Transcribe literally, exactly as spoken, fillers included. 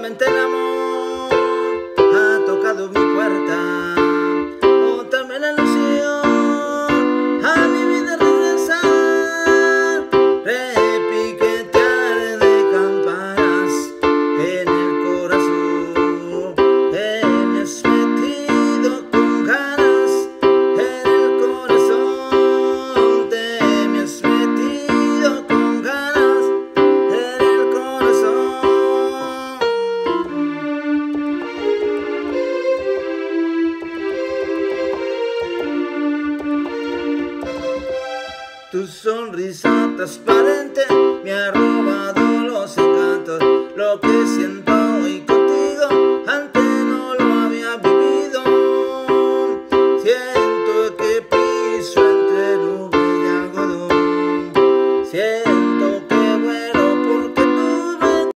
Solamente el amor ha tocado mi puerta, o también la ilusión a mi vida regresar, repiquetear de campanas en el corazón. Te me has metido con ganas en el corazón, te me has metido con ganas en el corazón. Tu sonrisa transparente me ha robado los encantos, lo que siento